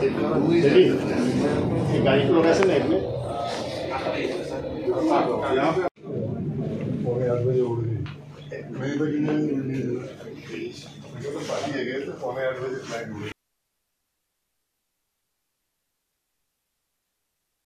गाड़ी की लोकेशन है इसमें यहाँ पे 8:15 बजे उड़ गई। मैं तो पार्टी है गए तो 8:15 बजे फ्लाइट उड़ी।